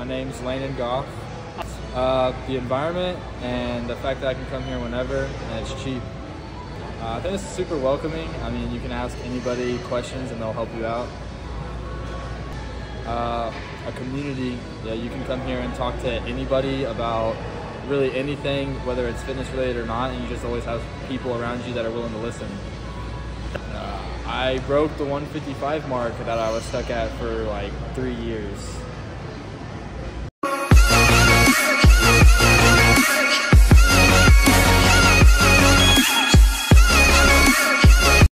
name's Landon Goff. The environment and the fact that I can come here whenever and it's cheap. I think it's super welcoming. I mean, you can ask anybody questions and they'll help you out. A community, yeah, you can come here and talk to anybody about really anything, whether it's fitness related or not, and you just always have people around you that are willing to listen. I broke the 155 mark that I was stuck at for like 3 years.